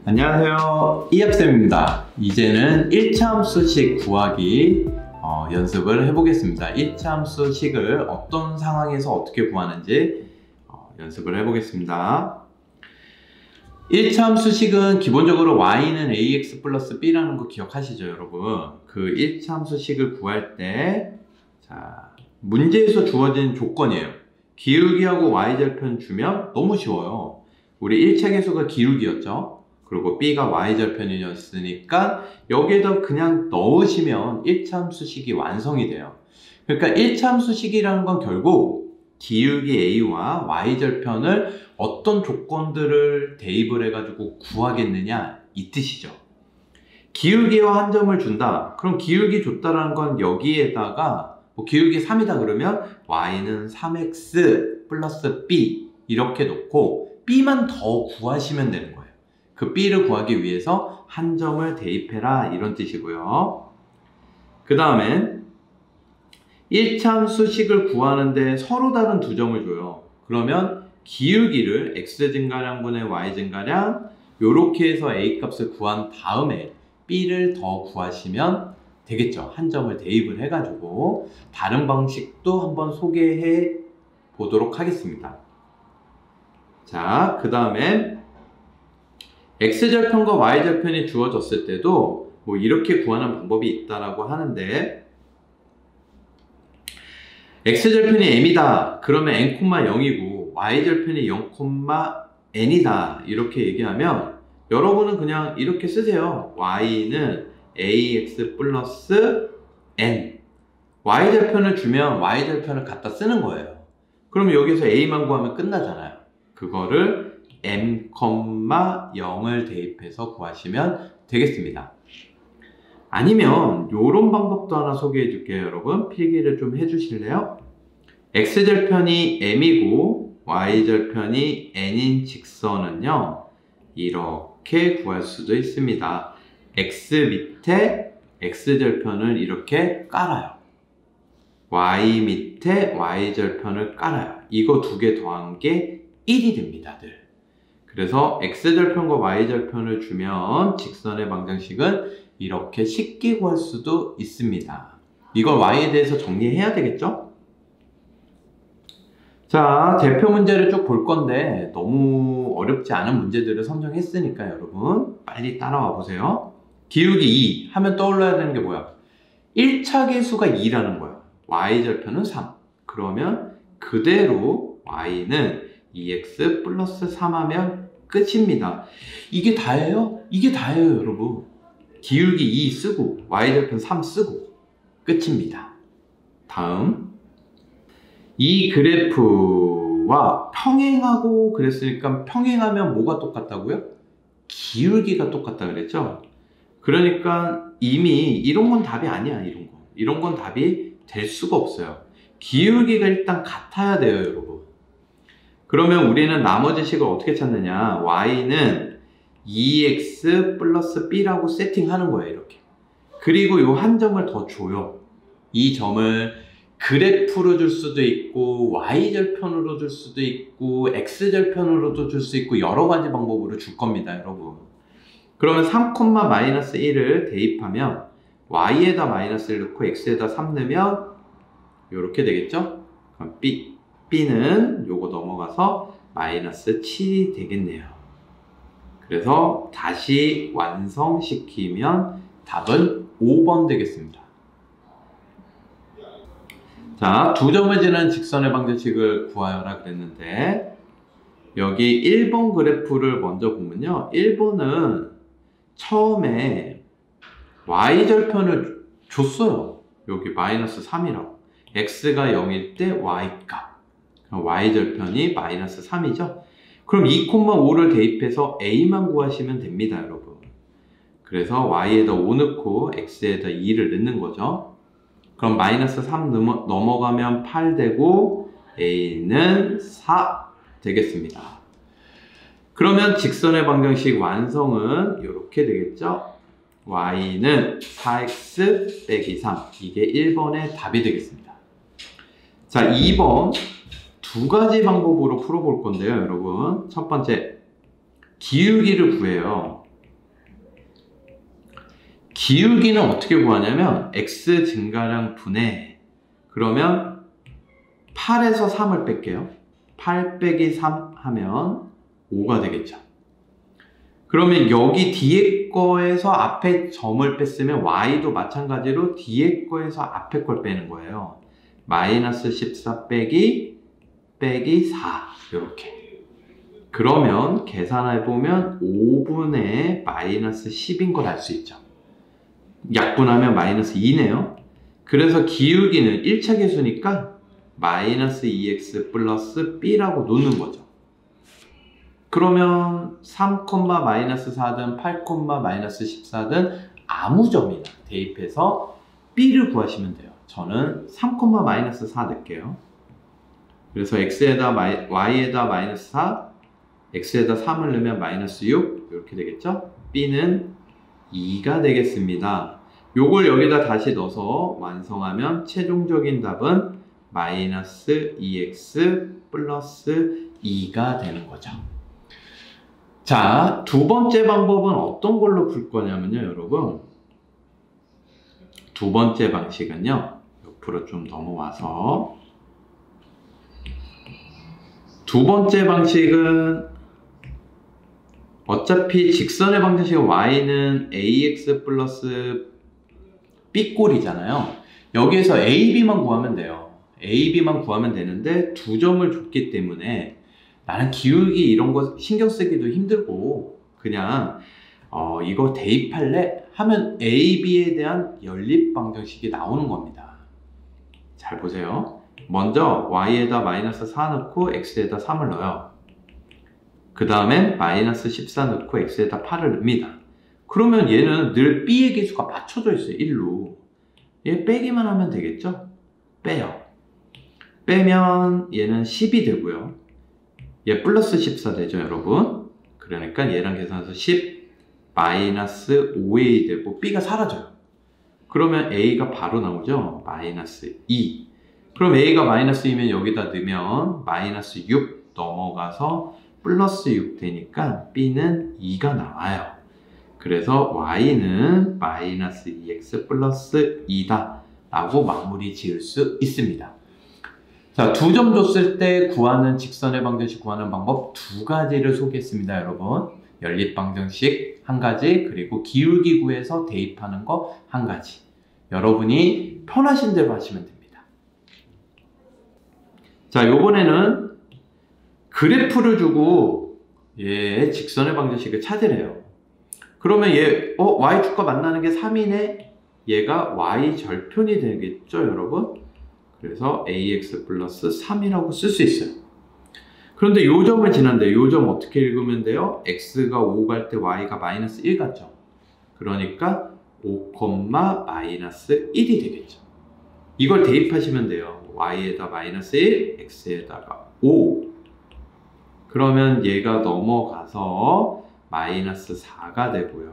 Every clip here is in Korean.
안녕하세요, 이합쌤입니다. 이제는 1차 함수식 구하기 연습을 해보겠습니다. 1차 함수식을 어떤 상황에서 어떻게 구하는지 연습을 해보겠습니다. 1차 함수식은 기본적으로 y는 ax 플러스 b라는 거 기억하시죠, 여러분? 그 1차 함수식을 구할 때 문제에서 주어진 조건이에요. 기울기하고 y절편 주면 너무 쉬워요. 우리 1차 계수가 기울기였죠. 그리고 b가 y절편이었으니까 여기에다 그냥 넣으시면 1차 함수식이 완성이 돼요. 그러니까 1차 함수식이라는 건 결국 기울기 a와 y절편을 어떤 조건들을 대입을 해가지고 구하겠느냐 이 뜻이죠. 기울기와 한 점을 준다. 그럼 기울기 줬다라는 건 여기에다가 기울기 3이다 그러면 y는 3x 플러스 b 이렇게 놓고 b만 더 구하시면 되는 거예요. 그 b를 구하기 위해서 한 점을 대입해라 이런 뜻이고요. 그 다음엔 1차 함수식을 구하는데 서로 다른 두 점을 줘요. 그러면 기울기를 x 증가량분의 y 증가량 요렇게 해서 a 값을 구한 다음에 b를 더 구하시면 되겠죠. 한 점을 대입을 해가지고 다른 방식도 한번 소개해 보도록 하겠습니다. 자, 그 다음에 x절편과 y절편이 주어졌을 때도 이렇게 구하는 방법이 있다라고 하는데, x절편이 m이다 그러면 n,0이고 y절편이 0,n이다 이렇게 얘기하면 여러분은 그냥 이렇게 쓰세요. y는 ax 플러스 n, y절편을 주면 y절편을 갖다 쓰는 거예요. 그러면 여기서 a만 구하면 끝나잖아요. 그거를 m,0을 대입해서 구하시면 되겠습니다. 아니면 이런 방법도 하나 소개해 줄게요. 여러분 필기를 좀 해주실래요? x절편이 m이고 y절편이 n인 직선은요 이렇게 구할 수도 있습니다. x 밑에 x절편을 이렇게 깔아요. y 밑에 y절편을 깔아요. 이거 두 개 더한 게 1이 됩니다. 늘. 그래서 x절편과 y절편을 주면 직선의 방정식은 이렇게 쉽게 구할 수도 있습니다. 이걸 y에 대해서 정리해야 되겠죠? 자, 대표 문제를 쭉 볼 건데 너무 어렵지 않은 문제들을 선정했으니까 여러분 빨리 따라와 보세요. 기울기 2 하면 떠올라야 되는 게 뭐야? 1차 계수가 2라는 거야. y절편은 3. 그러면 그대로 y는 2x 플러스 3 하면 끝입니다. 이게 다예요? 이게 다예요, 여러분. 기울기 2 쓰고 y절편 3 쓰고 끝입니다. 다음, 이 그래프와 평행하고 그랬으니까 평행하면 뭐가 똑같다고요? 기울기가 똑같다 그랬죠? 그러니까 이미 이런 건 답이 아니야. 이런 건 답이 될 수가 없어요. 기울기가 일단 같아야 돼요, 여러분. 그러면 우리는 나머지 식을 어떻게 찾느냐? y는 2x 플러스 b라고 세팅하는 거예요, 이렇게. 그리고 이 한 점을 더 줘요. 이 점을 그래프로 줄 수도 있고 y절편으로 줄 수도 있고 x절편으로도 줄 수 있고 여러 가지 방법으로 줄 겁니다, 여러분. 그러면 3,-1을 대입하면 y에다 마이너스를 넣고 x에다 3 넣으면 이렇게 되겠죠? 그럼 b는 요거 넘어가서 마이너스 7이 되겠네요. 그래서 다시 완성시키면 답은 5번 되겠습니다. 자, 두 점을 지는 직선의 방정식을 구하여라 그랬는데 여기 1번 그래프를 먼저 보면요, 1번은 처음에 y절편을 줬어요. 여기 마이너스 3이라고. x가 0일 때 y값, y절편이 마이너스 3이죠. 그럼 2,5를 대입해서 a만 구하시면 됩니다, 여러분. 그래서 y에다 5 넣고 x에다 2를 넣는 거죠. 그럼 마이너스 3 넘어가면 8 되고 a는 4 되겠습니다. 그러면 직선의 방정식 완성은 이렇게 되겠죠. y는 4x 빼기 3, 이게 1번의 답이 되겠습니다. 자, 2번 두 가지 방법으로 풀어볼 건데요, 여러분. 첫 번째, 기울기를 구해요. 기울기는 어떻게 구하냐면 x 증가량 분해, 그러면 8에서 3을 뺄게요. 8 빼기 3 하면 5가 되겠죠. 그러면 여기 뒤에 거에서 앞에 점을 뺐으면 y도 마찬가지로 뒤에 거에서 앞에 걸 빼는 거예요. 마이너스 14 빼기 4 이렇게. 그러면 계산해보면 5분의 마이너스 10인 걸 알 수 있죠. 약분하면 마이너스 2네요. 그래서 기울기는 1차 계수니까 마이너스 2x 플러스 b라고 놓는 거죠. 그러면 3, 마이너스 4든 8, 마이너스 14든 아무 점이나 대입해서 b를 구하시면 돼요. 저는 3, 마이너스 4 넣을게요. 그래서 x에다 y에다 마이너스 4, x에다 3을 넣으면 마이너스 6 이렇게 되겠죠? b는 2가 되겠습니다. 요걸 여기다 다시 넣어서 완성하면 최종적인 답은 마이너스 2x 플러스 2가 되는 거죠. 자, 두 번째 방법은 어떤 걸로 풀 거냐면요, 여러분. 두 번째 방식은요, 옆으로 좀 넘어와서. 두 번째 방식은 어차피 직선의 방정식은 y는 ax 플러스 b꼴이잖아요. 여기에서 a, b만 구하면 돼요. a, b만 구하면 되는데 두 점을 줬기 때문에 나는 기울기 이런 거 신경 쓰기도 힘들고 그냥 이거 대입할래? 하면 a, b에 대한 연립 방정식이 나오는 겁니다. 잘 보세요. 먼저 y에다 마이너스 4 넣고 x에다 3을 넣어요. 그 다음에 마이너스 14 넣고 x에다 8을 넣습니다. 그러면 얘는 늘 b의 개수가 맞춰져 있어요. 1로. 얘 빼기만 하면 되겠죠? 빼요. 빼면 얘는 10이 되고요. 얘 플러스 14 되죠, 여러분? 그러니까 얘랑 계산해서 10 마이너스 5a 되고 b가 사라져요. 그러면 a가 바로 나오죠? 마이너스 2. 그럼 a가 마이너스 2면 여기다 넣으면 마이너스 6 넘어가서 플러스 6 되니까 b는 2가 나와요. 그래서 y는 마이너스 2x 플러스 2다 라고 마무리 지을 수 있습니다. 자, 두 점 줬을 때 구하는 직선의 방정식 구하는 방법 두 가지를 소개했습니다, 여러분. 연립 방정식 한 가지, 그리고 기울기 구해서 대입하는 거 한 가지. 여러분이 편하신 대로 하시면 됩니다. 자, 요번에는 그래프를 주고 얘 직선의 방정식을 찾으래요. 그러면 얘 y축과 만나는 게 3이네? 얘가 y절편이 되겠죠, 여러분? 그래서 ax 플러스 3이라고 쓸 수 있어요. 그런데 요 점을 지난데 요 점 어떻게 읽으면 돼요? x가 5 갈 때 y가 마이너스 1 같죠? 그러니까 5, 마이너스 1이 되겠죠. 이걸 대입하시면 돼요. y에다 마이너스 1, x에다가 5. 그러면 얘가 넘어가서 마이너스 4가 되고요.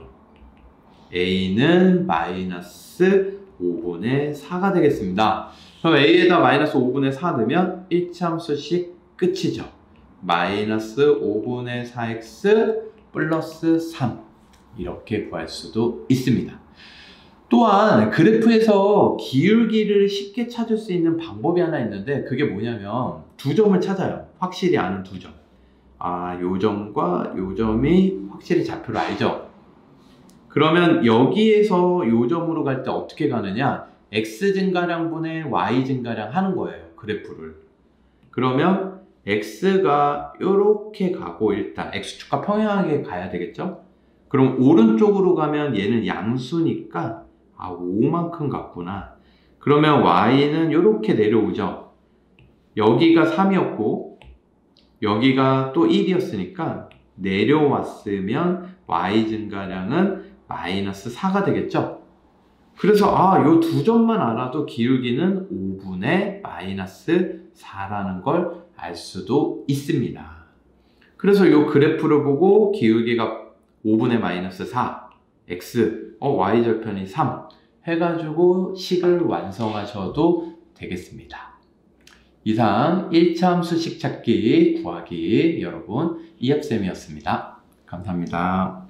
a는 마이너스 5분의 4가 되겠습니다. 그럼 a에다 마이너스 5분의 4 넣으면 1차함수식 끝이죠. 마이너스 5분의 4x 플러스 3 이렇게 구할 수도 있습니다. 또한 그래프에서 기울기를 쉽게 찾을 수 있는 방법이 하나 있는데 그게 뭐냐면 두 점을 찾아요. 확실히 아는 두 점. 요 점과 요 점이 확실히 좌표를 알죠? 그러면 여기에서 요 점으로 갈 때 어떻게 가느냐? x 증가량 분의 y 증가량 하는 거예요, 그래프를. 그러면 x가 이렇게 가고 일단 x축과 평행하게 가야 되겠죠? 그럼 오른쪽으로 가면 얘는 양수니까 5만큼 갔구나. 그러면 y는 이렇게 내려오죠. 여기가 3이었고 여기가 또 1이었으니까 내려왔으면 y 증가량은 마이너스 4가 되겠죠. 그래서 요 두 점만 알아도 기울기는 5분의 마이너스 4라는 걸 알 수도 있습니다. 그래서 이 그래프를 보고 기울기가 5분의 마이너스 4 x y절편이 3 해가지고 식을 완성하셔도 되겠습니다. 이상 1차 함수식 찾기 구하기 여러분 이학쌤이었습니다. 감사합니다.